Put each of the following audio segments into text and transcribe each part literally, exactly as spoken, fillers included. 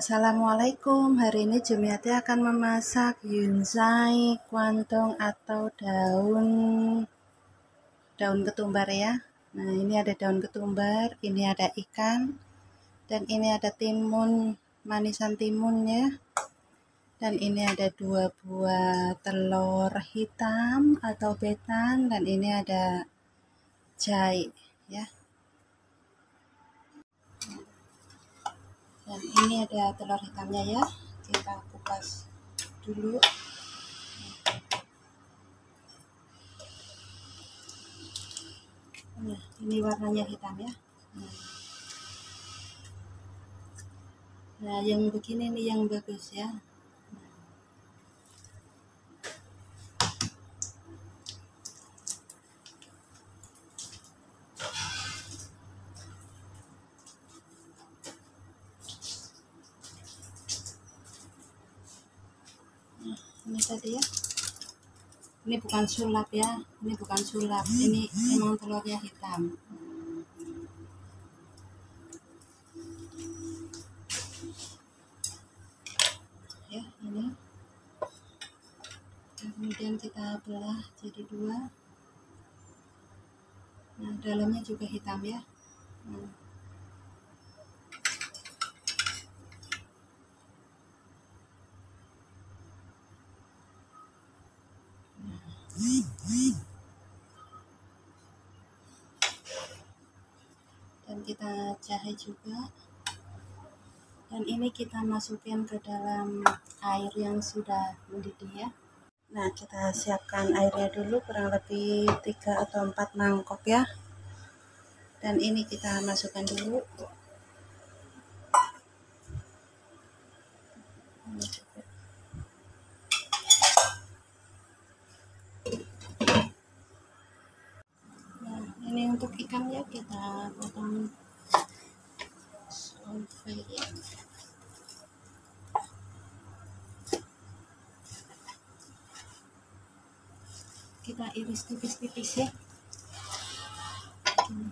Assalamualaikum, hari ini Jumiati akan memasak yunzai kuantong atau daun daun ketumbar ya. Nah, ini ada daun ketumbar, ini ada ikan, dan ini ada timun, manisan timun ya. Dan ini ada dua buah telur hitam atau betan, dan ini ada jahe ya. Dan ini ada telur hitamnya ya, kita kupas dulu. Nah, ini warnanya hitam ya. Nah, yang begini nih yang bagus ya. Nah, ini tadi ya. Ini bukan sulap ya, ini bukan sulap, ini emang telurnya hitam. Ya, ini. Kemudian kita belah jadi dua. Nah, dalamnya juga hitam ya. Nah. Dan kita jahe juga. Dan ini kita masukin ke dalam air yang sudah mendidih ya. Nah, kita siapkan airnya dulu, kurang lebih tiga atau empat mangkok ya. Dan ini kita masukkan dulu. Nah, ini untuk ikannya kita potong sampai ya. Kita iris tipis-tipis ya. Hmm.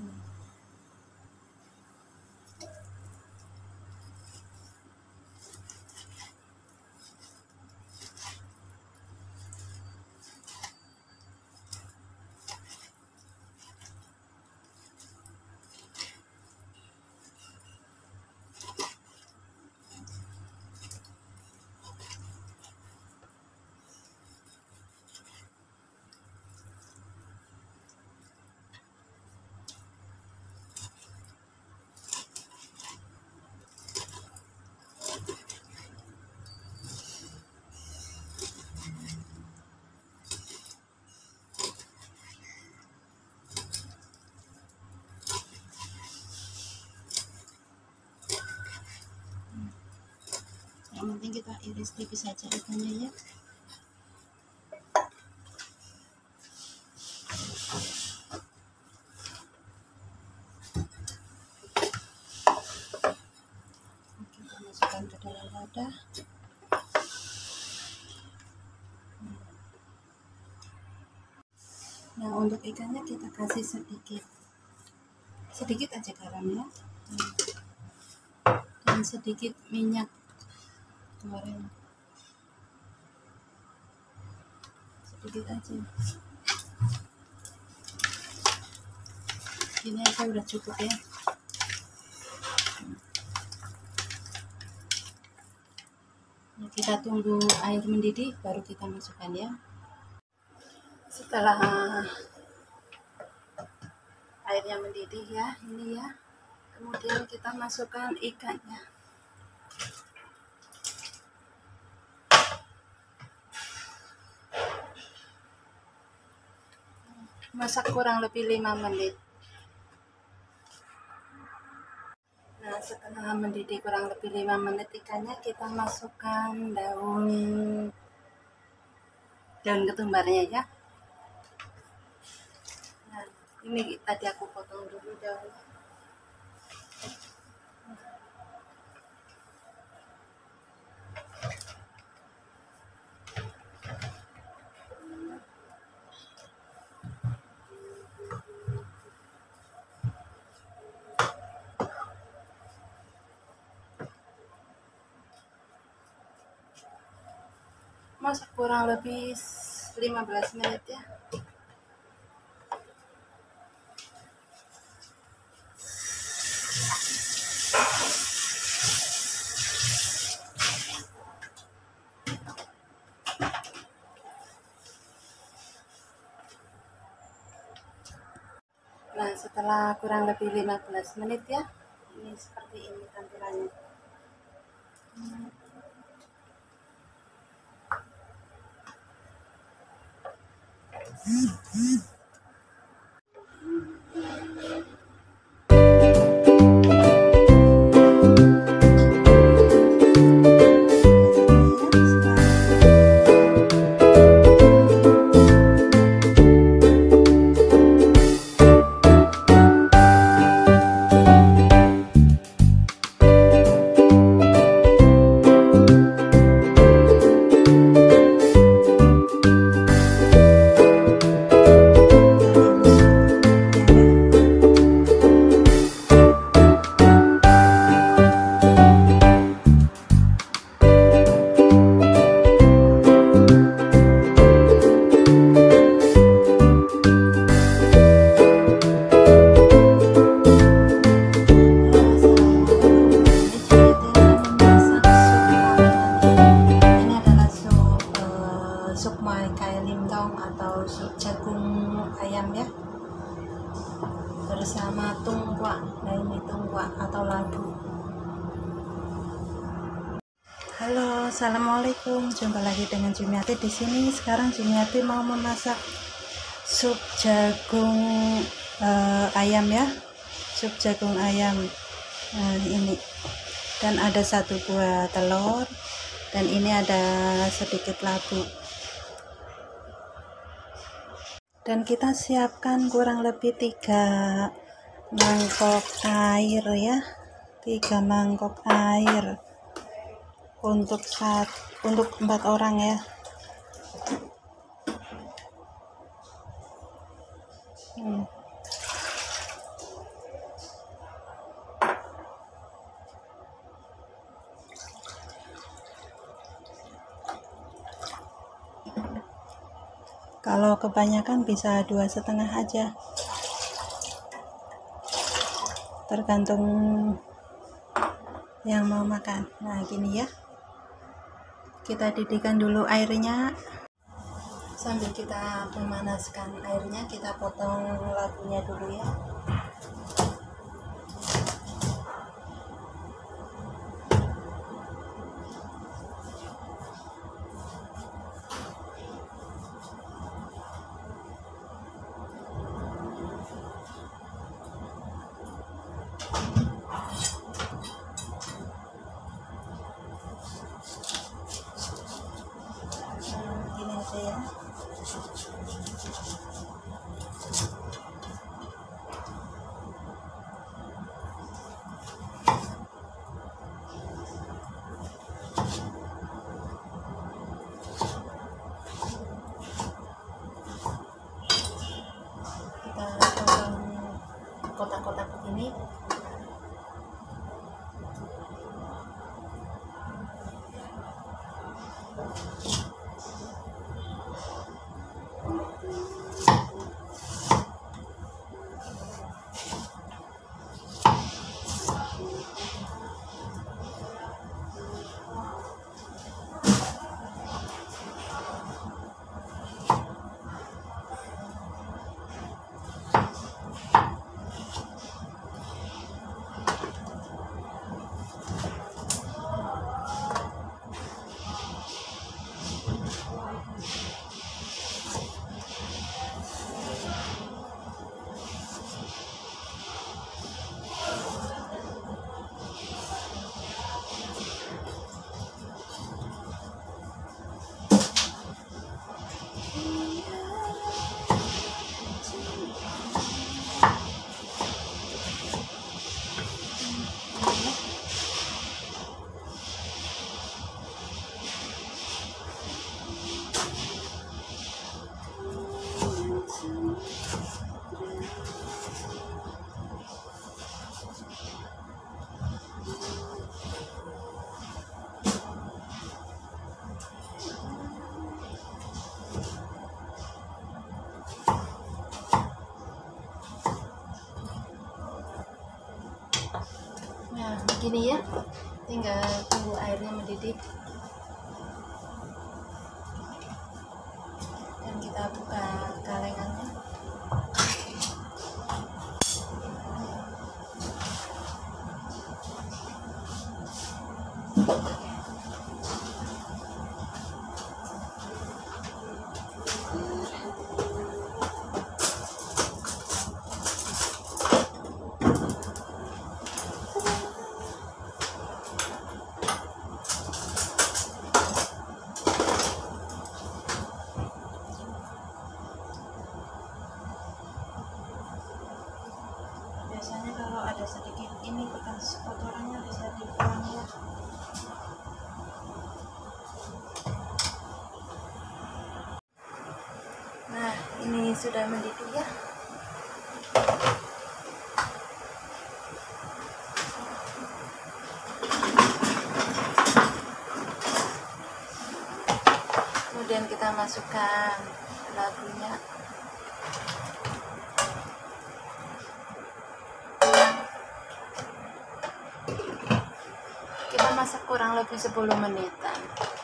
Yang penting kita iris tipis saja ikannya ya. Kita masukkan ke dalam wadah. Nah, untuk ikannya kita kasih sedikit sedikit aja garam ya, dan sedikit minyak goreng sedikit aja. Ini aja udah cukup ya. Nah, kita tunggu air mendidih baru kita masukkan ya. Setelah airnya mendidih ya, ini ya, kemudian kita masukkan ikannya. Masak kurang lebih lima menit. Nah, setelah mendidih kurang lebih lima menit ikannya, kita masukkan daun daun ketumbarnya ya. Nah, ini tadi aku potong dulu daun. kurang lebih lima belas menit ya. Nah, setelah kurang lebih lima belas menit ya, ini seperti ini tampilannya. Atau sup jagung ayam ya, bersama tungguak. Nah, ini tungguak atau labu. Halo, assalamualaikum. Jumpa lagi dengan Jumiati di sini. Sekarang Jumiati mau memasak sup jagung uh, ayam ya, sup jagung ayam. Nah, ini dan ada satu buah telur, dan ini ada sedikit labu. Dan kita siapkan kurang lebih tiga mangkok air ya, tiga mangkok air untuk saat untuk empat orang ya. hmm. Kalau kebanyakan bisa dua setengah aja, tergantung yang mau makan. Nah, gini ya, kita didihkan dulu airnya. Sambil kita memanaskan airnya, kita potong labunya dulu ya. Gini aja ya. Kita potong kotak-kotak begini. Nah, begini ya, tinggal tunggu airnya mendidih dan kita buka kalengannya. Biasanya kalau ada sedikit ini bekas kotorannya bisa dibuang ya. Nah, ini sudah mendidih ya. Kemudian kita masukkan labunya. Kita masak kurang lebih sepuluh menitan.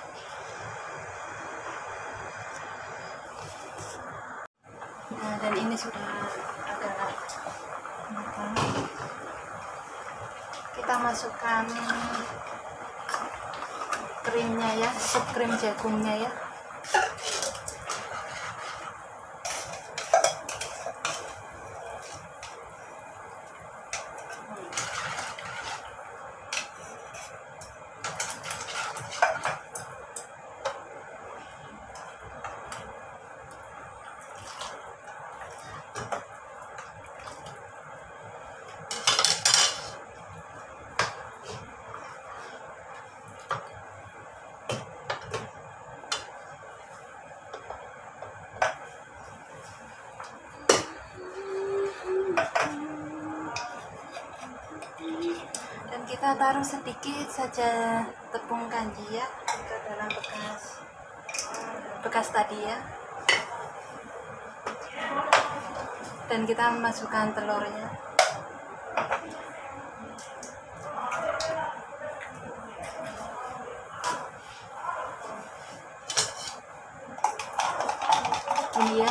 Nah, dan ini sudah agak matang. Kita masukkan krimnya ya, sup krim jagungnya ya. Dan kita taruh sedikit saja tepung kanji ya ke dalam bekas bekas tadi ya. Dan kita masukkan telurnya. Ini ya.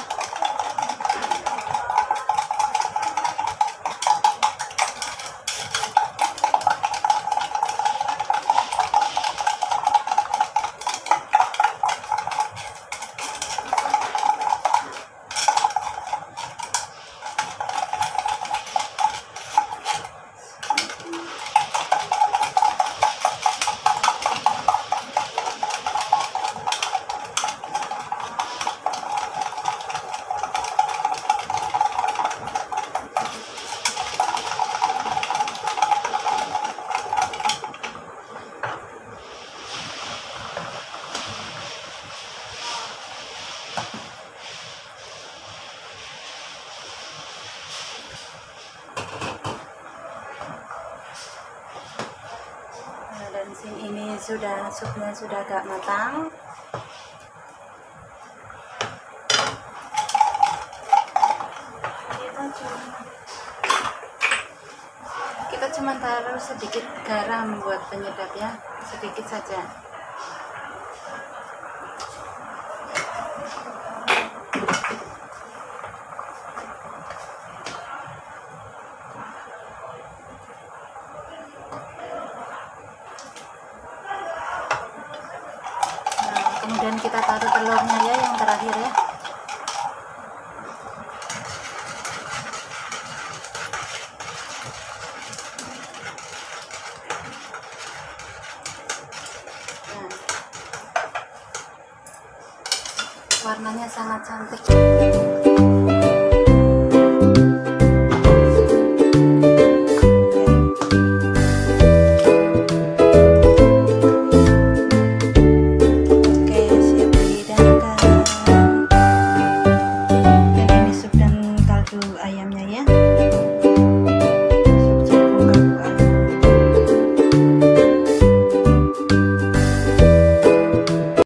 Dan ini sudah supnya sudah agak matang. Kita cuma kita cuma taruh sedikit garam buat penyedap ya, sedikit saja. Kemudian kita taruh telurnya ya yang terakhir ya. Nah, warnanya sangat cantik.